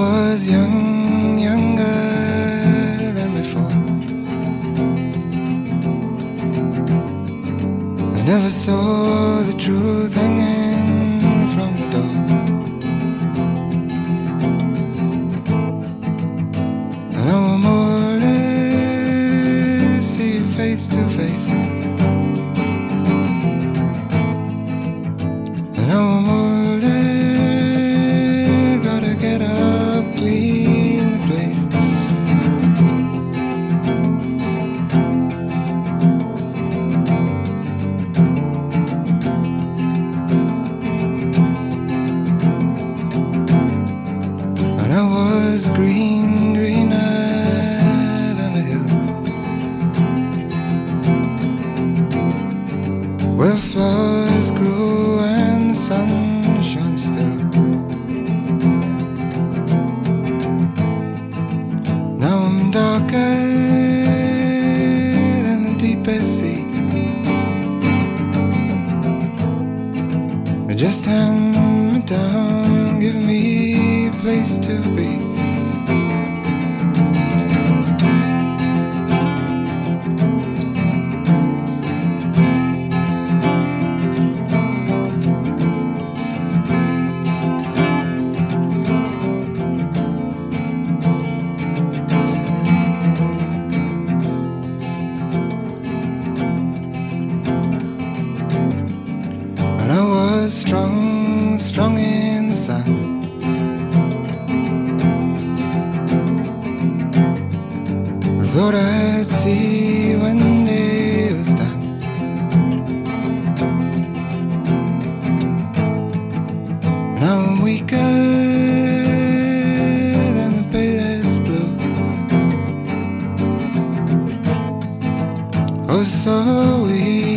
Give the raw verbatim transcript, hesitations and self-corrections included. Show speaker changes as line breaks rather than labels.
was young, younger than before. I never saw the truth hanging from the door. And now I'm older, see you face to face. And now I'm older, gotta get up, clean the place. And I was green, greener than the hill, where flowers grew and the sun shone still. Now I'm darker than the deepest sea. Just hand me down, give me a place to be. And I was strong, strong in the sun. I thought I'd see when day was done. Now I'm weaker than the palest blue. Oh, so weak.